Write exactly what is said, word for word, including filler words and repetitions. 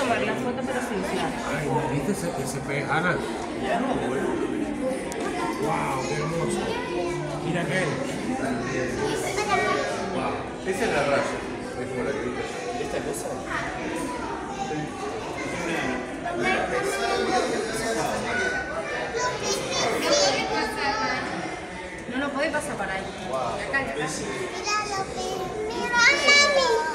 tomar la foto pero sin usar. Ay, ¿viste ese, ese pez, Ana? Wow, qué hermoso. Mira qué. Wow. Esa es la raya. Es como la que viste. ¿Esta cosa? No lo podés pasar para ahí. Wow. Acá, acá. Mira, lo que... Mira, mami.